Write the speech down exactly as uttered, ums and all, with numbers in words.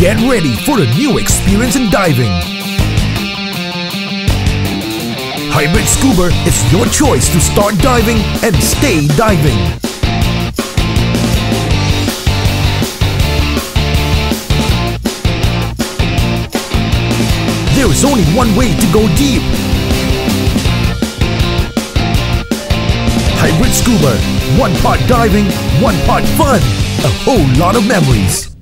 Get ready for a new experience in diving. Hybrid Scuba is your choice to start diving and stay diving. There is only one way to go deep. Hybrid Scuba, one part diving, one part fun, a whole lot of memories.